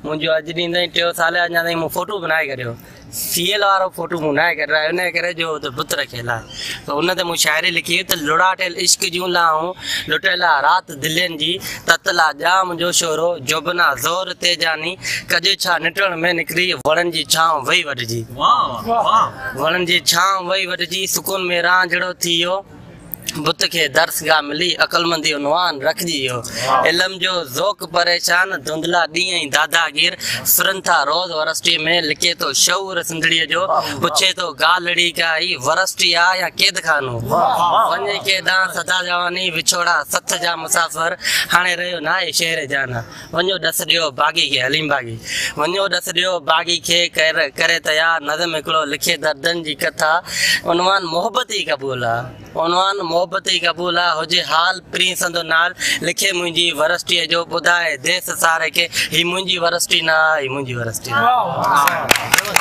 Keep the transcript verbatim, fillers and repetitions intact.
मुझे अज डी टे साल अञा ताईं मूं फोटो बनाए करियो सीएल वारो फोटो मुनाए कर रहा है उन्हें करे जो तो पुत्र खेला तो उन्हें तो शायरी लिखी तो लुड़ाटेल इश्क जूं लाऊं लुटेला रात दिलन जी ततला जाम जो शोरो जोबना जोर ते जानी कजे छा निटण में निकरी वणन जी छांव वई वटजी वाह वाह वणन जी छांव वई वटजी सुकून में रांझड़ो थियो बुत के दर्सगाह मिली अकलमंदी उनवान रख दियो इल्म जो ज़ोक परेशान धुंधला ॾींहं दादागीर सुरंथा रोज़ वरस्टी में लिखे तो शऊर सिंधड़ीअ जो पुछे तो गालड़ी काई वरस्टी आ या केद खानो वञे के दा सदा जवानी विछोड़ा सथ जा मुसाफ़िर हाणे रहियो नाहे शहर जाना वञो ॾस ॾियो बागी के हलीम बागी वञो ॾस ॾियो बागी खे कर करे तयार नज़म हिकिड़ो लिखे दर्दन जी कथा उनवान मोहब्बत ही क़बूल आहे उनवान मोहब्बत ही क़बूल आहे हुजे हाल प्री संदो नाल लिखे मुंहिंजी वरस्टीअ जो ॿुधाए देस सारे के ही मुंहिंजी वरस्टी ना ही मुंहिंजी वरस्टी ना